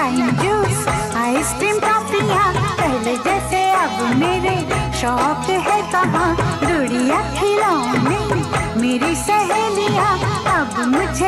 Lime juice, ice cream, टॉफियाँ, पहले जैसे अब मेरे शौक है कहाँ। गुड़िया खिलौने, मेरी सहेलियाँ अब मुझे